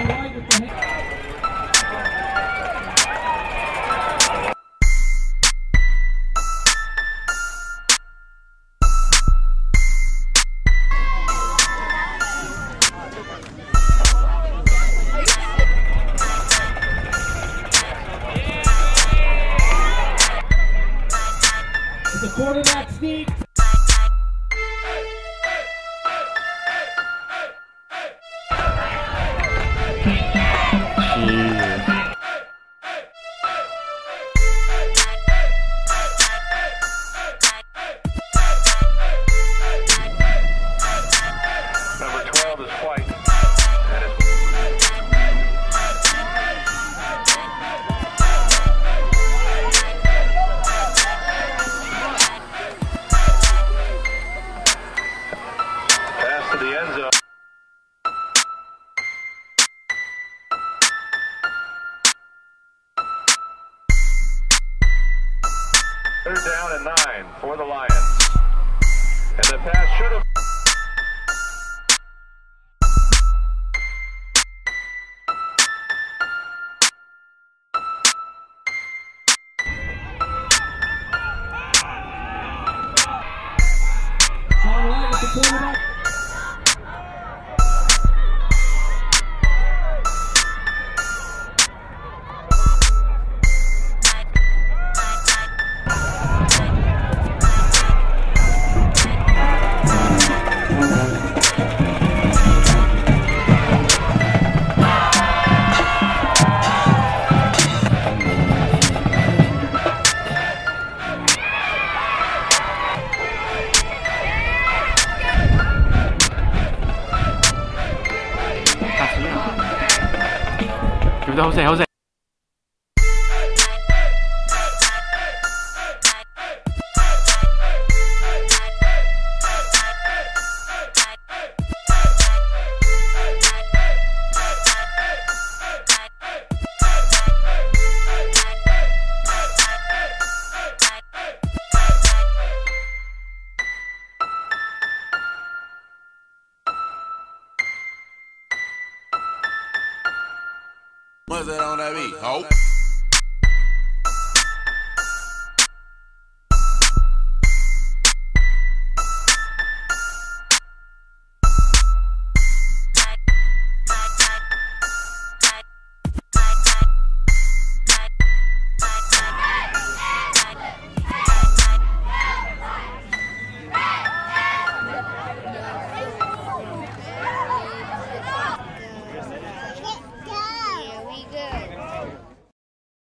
The quarterback sneak. Number 12 is White. Pass to the end zone. Third down and 9 for the Lions. And the pass should have. Sean White at the quarterback. Give it to Jose, Jose. What's that on that beat? Hope.